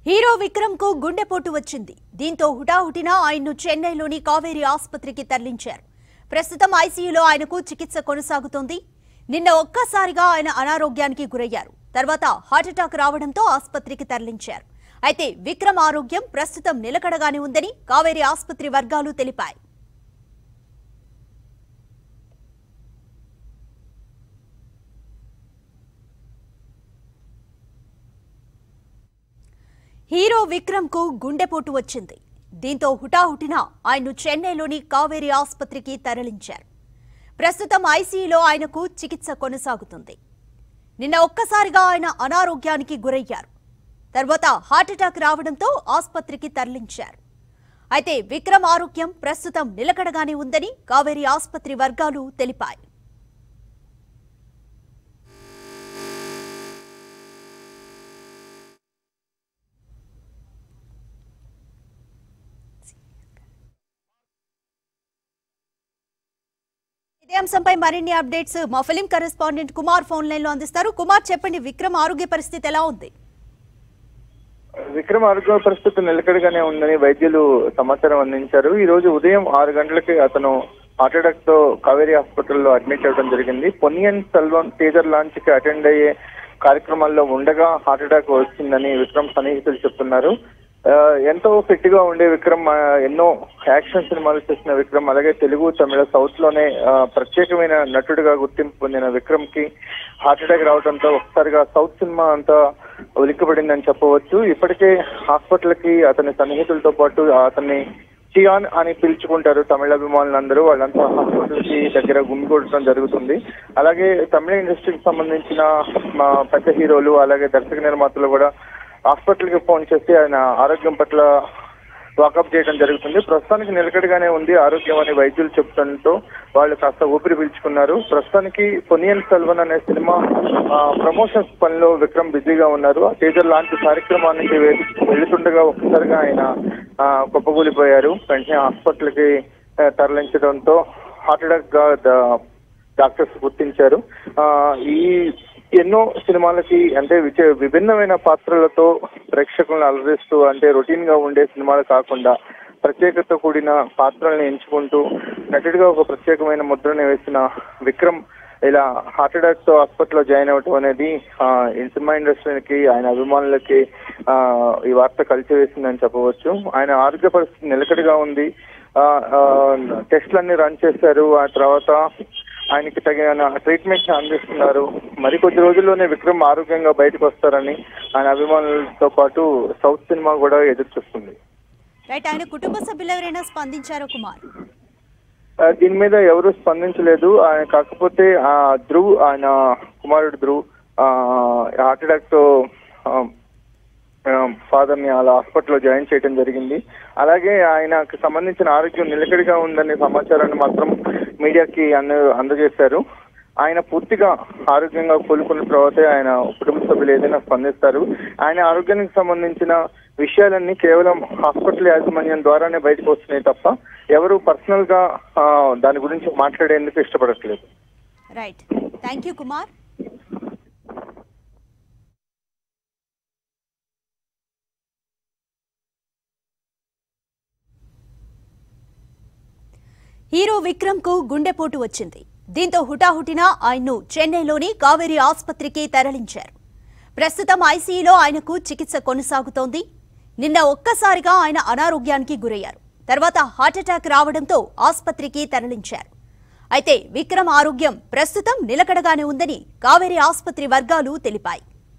Hero Vikram కు గుండెపోటు వచ్చింది. దీంతో హుటాహుటిన ఆయన్ను చెన్నైలోని కావేరీ ఆసుపత్రికి తరలించారు. ప్రస్తుతం ఐసీయూలో ఆయనకు చికిత్స కొనసాగుతోంది. నిన్న ఒక్కసారిగా ఆయన అనారోగ్యానికి గురయ్యారు. తర్వాత హార్ట్అటాక్ రావడంతో ఆసుపత్రికి తరలించారు. అయితే విక్రమ్ ఆరోగ్యం ప్రస్తుతం నిలకడగానే ఉందని కావేరీ ఆసుపత్రి వర్గాలు తెలిపాయి. హీరో విక్రమ్ కు గుండెపోటు వచ్చింది. దీంతో హుటాహుటిన ఆయన్ను చెన్నైలోని కావేరీ ఆసుపత్రికి తరలించారు. ప్రస్తుతం ఐసీయూలో ఆయనకు చికిత్స కొనసాగుతుంది. నిన్న ఒక్కసారిగా ఆయన అనారోగ్యానికి గురయ్యారు. తర్వాత హార్ట్అటాక్ రావడంతో ఆసుపత్రికి తరలించారు. అయితే విక్రమ్ ఆరోగ్యం ప్రస్తుతం నిలకడగానే ఉందని కావేరీ ఆసుపత్రి వర్గాలు తెలిపాయి. ఇదే అంశంపై మరిన్ని అప్డేట్స్ మా film correspondent Kumar phone line లో అందిస్తారు. కుమార్, చెప్పండి, విక్రమ్ ఆరోగ్య పరిస్థితి ఎలా ఉంది? విక్రమ్ ఆరోగ్య పరిస్థితి నిలకడగానే ఉందని వైద్యులు సమాచారం అందించారు. ఈ రోజు ఉదయం 6 గంటలకి అతను హార్ట్అటాక్ తో కావేరీ హాస్పిటల్లో అడ్మిట్ అవ్వడం జరిగింది. పొన్నియిన్ సెల్వన్ టీజర్ లాంచ్ కి అటెండ్ అయ్యే కార్యక్రమాల్లో ఉండగా హార్ట్అటాక్ వచ్చిందని విక్రమ్ సన్నిహితులు చెప్తున్నారు. ఎంతో ఫిట్ గా ఉండే విక్రమ్, ఎన్నో యాక్షన్ సినిమాలు చేసిన విక్రమ్, అలాగే తెలుగు, తమిళ, సౌత్ లోనే ప్రత్యేకమైన నటుడిగా గుర్తింపు పొందిన విక్రమ్ కి హార్ట్అటాక్ రావడంతో ఒకసారిగా సౌత్ సినిమా అంతా ఉలిక్కిపడిందని చెప్పవచ్చు. ఇప్పటికే హాస్పిటల్ కి అతని సన్నిహితులతో పాటు అతన్ని చియాన్ అని పిలుచుకుంటారు తమిళ అభిమానులందరూ. వాళ్ళంతా హాస్పిటల్ కి దగ్గర గుమిగూడటం జరుగుతుంది. అలాగే తమిళ ఇండస్ట్రీకి సంబంధించిన పెద్ద హీరోలు, అలాగే దర్శక నిర్మాతలు కూడా హాస్పిటల్ కి ఫోన్ చేసి ఆయన ఆరోగ్యం పట్ల వాకప్ చేయడం జరుగుతుంది. ప్రస్తుతానికి నిలకడగానే ఉంది ఆరోగ్యం అని వైద్యులు చెప్తుండటంతో వాళ్ళు కాస్త ఊపిరి పీల్చుకున్నారు. ప్రస్తుతానికి పొన్నియిన్ సెల్వన్ అనే సినిమా ప్రమోషన్స్ పనిలో విక్రమ్ బిజీగా ఉన్నారు. ఆ టీజర్ లాంటి కార్యక్రమానికి వెళ్తుండగా ఒక్కసారిగా ఆయన కుప్పకూలిపోయారు. వెంటనే హాస్పిటల్ కి తరలించడంతో హార్ట్అటాక్ గా డాక్టర్స్ గుర్తించారు. ఈ ఎన్నో సినిమాలకి అంటే విభిన్నమైన పాత్రలతో ప్రేక్షకులను అలరిస్తూ, అంటే రొటీన్ గా ఉండే సినిమాలు కాకుండా ప్రత్యేకత కూడిన పాత్రల్ని ఎంచుకుంటూ నటుడిగా ఒక ప్రత్యేకమైన ముద్రను వేసిన విక్రమ్ ఇలా హార్ట్అటాక్ తో హాస్పిటల్లో జాయిన్ అవ్వటం అనేది సినిమా ఇండస్ట్రీకి, ఆయన అభిమానులకి ఈ వార్త కలిసివేసిందని చెప్పవచ్చు. ఆయన ఆరోగ్య పరిస్థితి నిలకడగా ఉంది. టెస్టులన్నీ రన్ చేశారు. ఆ తర్వాత ఆయనకి తగిన ట్రీట్మెంట్ అందిస్తున్నారు. మరికొద్ది రోజుల్లోనే విక్రమ్ ఆరోగ్యంగా బయటకు వస్తారని ఆయన అభిమానులతో పాటు సౌత్ సినిమా కూడా ఎదురు చూస్తుంది. రైట్, ఆయన కుటుంబ సభ్యులు ఎవరైనా స్పందించారో కుమార్? దీని మీద ఎవరు స్పందించలేదు. ఆయన కాకపోతే ధ్రువ్, ఆయన కుమారుడు ధ్రువ్ హార్ట్అటాక్ తో ఫాదర్ ని అలా హాస్పిటల్లో జాయిన్ చేయడం జరిగింది. అలాగే ఆయనకు సంబంధించిన ఆరోగ్యం నిలకడగా ఉందనే సమాచారాన్ని మాత్రం మీడియాకి అందజేశారు. ఆయన పూర్తిగా ఆరోగ్యంగా కోలుకున్న తర్వాతే ఆయన కుటుంబ సభ్యులు ఏదైనా స్పందిస్తారు. ఆయన ఆరోగ్యానికి సంబంధించిన విషయాలన్నీ కేవలం హాస్పిటల్ యాజమాన్యం ద్వారానే బయటకు వస్తున్నాయి తప్ప ఎవరు పర్సనల్ గా దాని గురించి మాట్లాడేందుకు ఇష్టపడట్లేదు. Right, thank you Kumar. Hero Vikram కు గుండెపోటు వచ్చింది. దీంతో హుటాహుటిన ఆయన్ను చెన్నైలోని కావేరీ ఆసుపత్రికి తరలించారు. ప్రస్తుతం ఐసీయూలో ఆయనకు చికిత్స కొనసాగుతోంది. నిన్న ఒక్కసారిగా ఆయన అనారోగ్యానికి గురయ్యారు. తర్వాత హార్ట్అటాక్ రావడంతో ఆసుపత్రికి తరలించారు. అయితే విక్రమ్ ఆరోగ్యం ప్రస్తుతం నిలకడగానే ఉందని కావేరీ ఆసుపత్రి వర్గాలు తెలిపాయి.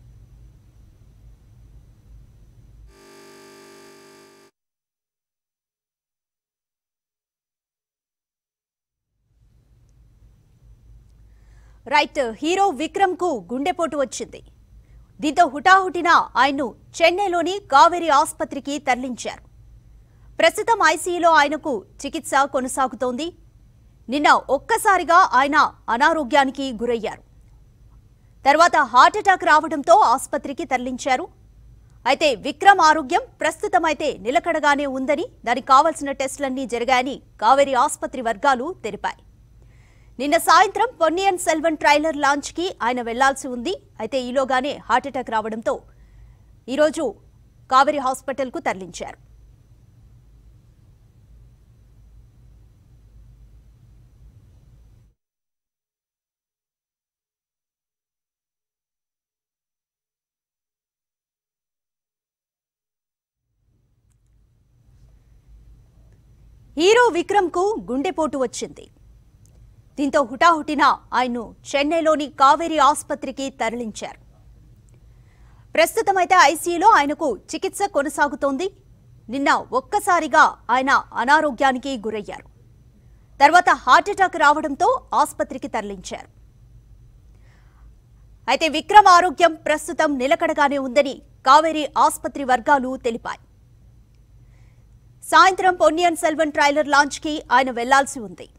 రైట్, హీరో విక్రమ్ కు గుండెపోటు వచ్చింది. దీంతో హుటాహుటిన ఆయన్ను చెన్నైలోని కావేరీ ఆసుపత్రికి తరలించారు. ప్రస్తుతం ఐసీయూలో ఆయనకు చికిత్స కొనసాగుతోంది. నిన్న ఒక్కసారిగా ఆయన అనారోగ్యానికి గురయ్యారు. తర్వాత హార్ట్అటాక్ రావడంతో ఆసుపత్రికి తరలించారు. అయితే విక్రమ్ ఆరోగ్యం ప్రస్తుతం అయితే నిలకడగానే ఉందని, దానికి కావాల్సిన టెస్టులన్నీ జరిగాయని కావేరీ ఆసుపత్రి వర్గాలు తెలిపాయి. నిన్న సాయంత్రం పొన్నియిన్ సెల్వన్ ట్రైలర్ లాంచ్ కి ఆయన వెళ్లాల్సి ఉంది. అయితే ఈలోగానే హార్ట్అటాక్ రావడంతో ఈరోజు కావేరీ హాస్పిటల్కు తరలించారు. హీరో విక్రమ్ కు గుండెపోటు వచ్చింది. దీంతో హుటాహుటిన ఆయన్ను చెన్నైలోని కావేరీ ఆసుపత్రికి తరలించారు. ప్రస్తుతమైతే ఐసీయూలో ఆయనకు చికిత్స కొనసాగుతోంది. నిన్న ఒక్కసారిగా ఆయన అనారోగ్యానికి గురయ్యారు. తర్వాత హార్ట్అటాక్ రావడంతో ఆసుపత్రికి తరలించారు. అయితే విక్రమ్ ఆరోగ్యం ప్రస్తుతం నిలకడగానే ఉందని కావేరీ ఆసుపత్రి వర్గాలు తెలిపాయి. సాయంత్రం పొన్నియిన్ సెల్వన్ ట్రైలర్ లాంచ్ కి ఆయన వెళ్లాల్సి ఉంది.